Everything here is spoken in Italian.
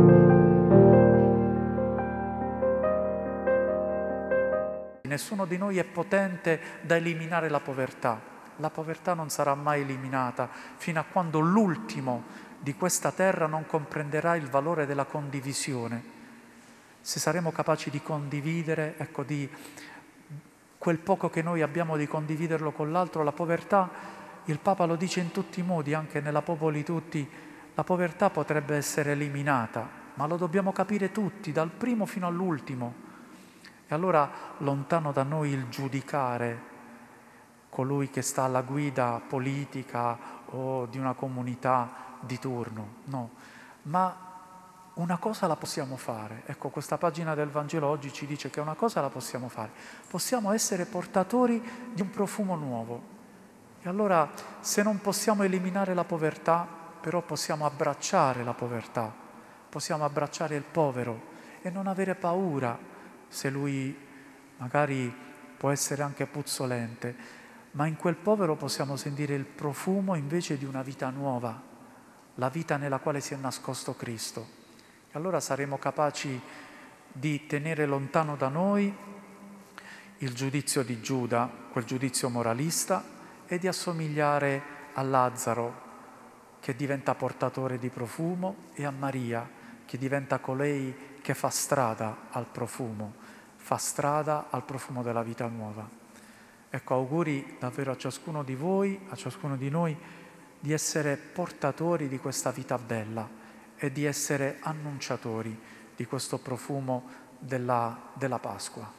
Nessuno di noi è potente da eliminare la povertà. La povertà non sarà mai eliminata fino a quando l'ultimo di questa terra non comprenderà il valore della condivisione. Se saremo capaci di condividere, ecco, di quel poco che noi abbiamo di condividerlo con l'altro, la povertà, il Papa lo dice in tutti i modi, anche nella Popoli Tutti, la povertà potrebbe essere eliminata, ma lo dobbiamo capire tutti, dal primo fino all'ultimo. E allora lontano da noi il giudicare colui che sta alla guida politica o di una comunità di turno, no. Ma una cosa la possiamo fare. Ecco, questa pagina del Vangelo oggi ci dice che una cosa la possiamo fare. Possiamo essere portatori di un profumo nuovo. E allora, se non possiamo eliminare la povertà, però possiamo abbracciare la povertà, possiamo abbracciare il povero e non avere paura se lui magari può essere anche puzzolente, ma in quel povero possiamo sentire il profumo invece di una vita nuova, la vita nella quale si è nascosto Cristo. E allora saremo capaci di tenere lontano da noi il giudizio di Giuda, quel giudizio moralista, e di assomigliare a Lazzaro, che diventa portatore di profumo, e a Maria, che diventa colei che fa strada al profumo della vita nuova. Ecco, auguri davvero a ciascuno di voi, a ciascuno di noi, di essere portatori di questa vita bella e di essere annunciatori di questo profumo della Pasqua.